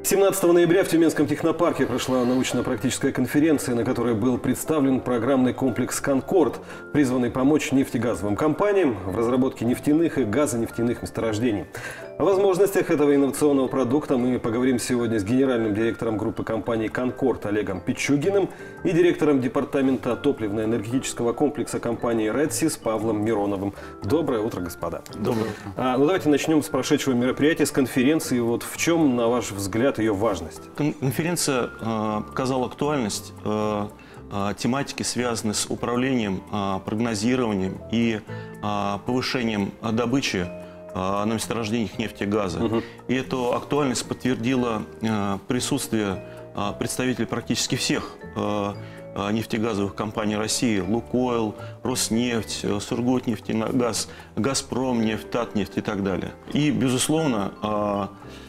17 ноября в Тюменском технопарке прошла научно-практическая конференция, на которой был представлен программный комплекс «Конкорд», призванный помочь нефтегазовым компаниям в разработке нефтяных и газонефтяных месторождений. О возможностях этого инновационного продукта мы поговорим сегодня с генеральным директором группы компаний «Конкорд» Олегом Пичугиным и директором департамента топливно-энергетического комплекса компании «Редсис» Павлом Мироновым. Доброе утро, господа. Доброе утро. Давайте начнем с прошедшего мероприятия, с конференции. Вот в чем, на ваш взгляд, ее важность? Конференция показала актуальность тематики, связанной с управлением, прогнозированием и повышением добычи на месторождениях нефти и газа. И эту актуальность подтвердило присутствие представителей практически всех нефтегазовых компаний России: «Лукойл», «Роснефть», «Сургутнефтегаз», «Газпромнефть», «Татнефть» и так далее. И, безусловно,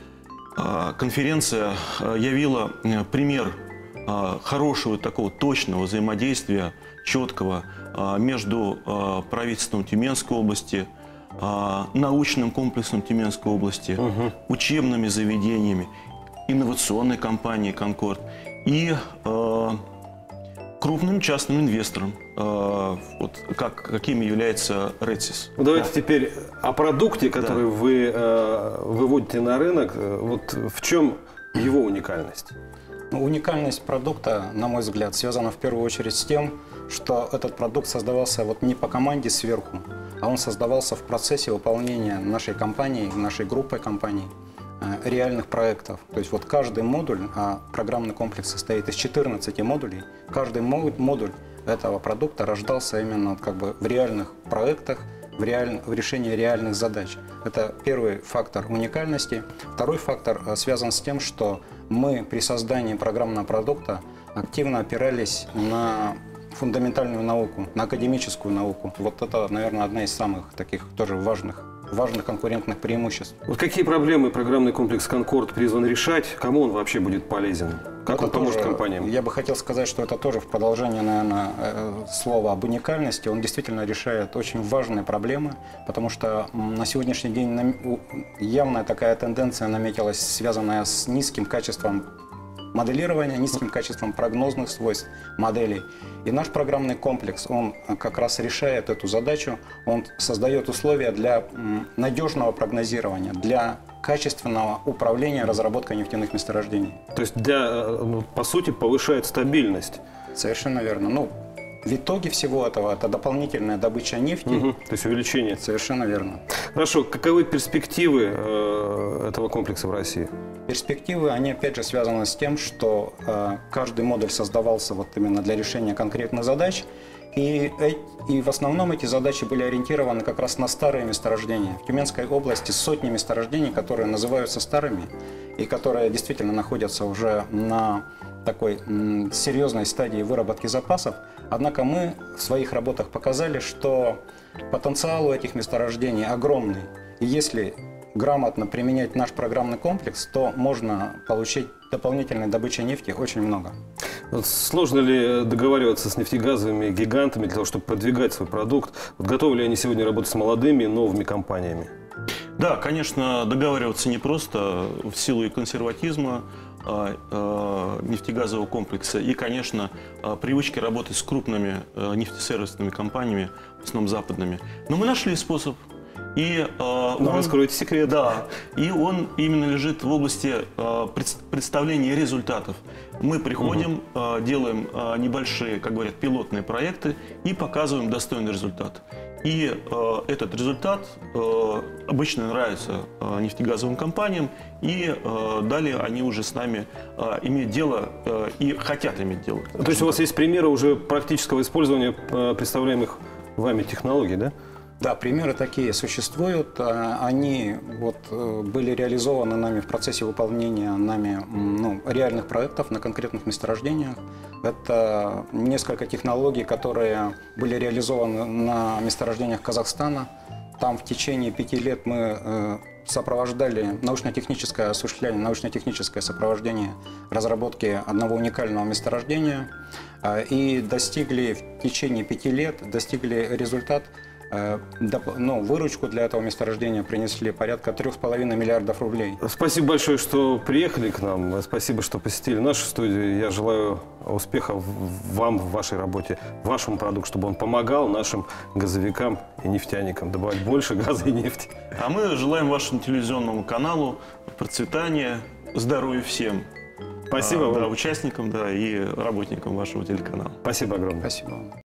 конференция явила пример хорошего, такого точного взаимодействия, четкого, между правительством Тюменской области, научным комплексом Тюменской области, учебными заведениями, инновационной компанией «Конкорд» и крупным частным инвестором, какими является «Редсис». Давайте теперь о продукте, который вы выводите на рынок. Вот в чем его уникальность? Уникальность продукта, на мой взгляд, связана в первую очередь с тем, что этот продукт создавался не по команде сверху, а он создавался в процессе выполнения нашей компанией, нашей группой компаний, реальных проектов. То есть каждый модуль, программный комплекс состоит из 14 модулей, каждый модуль этого продукта рождался именно в реальных проектах, в решении реальных задач. Это первый фактор уникальности. Второй фактор связан с тем, что мы при создании программного продукта активно опирались на фундаментальную науку, на академическую науку. Вот это, наверное, одна из самых таких тоже важных конкурентных преимуществ. Вот какие проблемы программный комплекс «Конкорд» призван решать? Кому он вообще будет полезен? Как он поможет компаниям? Я бы хотел сказать, что это тоже в продолжение, наверное, слова об уникальности. Он действительно решает очень важные проблемы, потому что на сегодняшний день явная такая тенденция наметилась, связанная с низким качеством моделирования, низким качеством прогнозных свойств моделей. И наш программный комплекс, он как раз решает эту задачу, он создает условия для надежного прогнозирования, для качественного управления разработкой нефтяных месторождений. То есть, по сути, повышает стабильность. Совершенно верно. В итоге всего этого это дополнительная добыча нефти. То есть увеличение. Совершенно верно. Хорошо. Каковы перспективы этого комплекса в России? Перспективы, они опять же связаны с тем, что каждый модуль создавался именно для решения конкретных задач. И в основном эти задачи были ориентированы как раз на старые месторождения. В Тюменской области сотни месторождений, которые называются старыми и которые действительно находятся уже на такой серьезной стадии выработки запасов. Однако мы в своих работах показали, что потенциал у этих месторождений огромный. И если грамотно применять наш программный комплекс, то можно получить дополнительной добычи нефти очень много. Сложно ли договариваться с нефтегазовыми гигантами для того, чтобы продвигать свой продукт? Готовы ли они сегодня работать с молодыми, новыми компаниями? Да, конечно, договариваться непросто в силу и консерватизма нефтегазового комплекса и, конечно, привычки работать с крупными нефтесервисными компаниями, в основном западными. Но мы нашли способ. И раскройте секрет. Да, и он именно лежит в области представления результатов. Мы приходим, делаем небольшие, как говорят, пилотные проекты и показываем достойный результат. И этот результат обычно нравится нефтегазовым компаниям, и далее они уже с нами имеют дело и хотят иметь дело. То есть у вас есть примеры уже практического использования представляемых вами технологий, да? Да, примеры такие существуют. Они были реализованы нами в процессе выполнения реальных проектов на конкретных месторождениях. Это несколько технологий, которые были реализованы на месторождениях Казахстана. Там в течение 5 лет мы сопровождали научно-техническое осуществление, научно-техническое сопровождение разработки одного уникального месторождения и достигли в течение 5 лет результат выручку для этого месторождения принесли порядка 3,5 миллиардов рублей. Спасибо большое, что приехали к нам. Спасибо, что посетили нашу студию. Я желаю успехов вам в вашей работе, вашему продукту, чтобы он помогал нашим газовикам и нефтяникам добывать больше газа и нефти. А мы желаем вашему телевизионному каналу процветания, здоровья всем. Спасибо вам. Да, участникам, да, и работникам вашего телеканала. Спасибо огромное. Спасибо вам.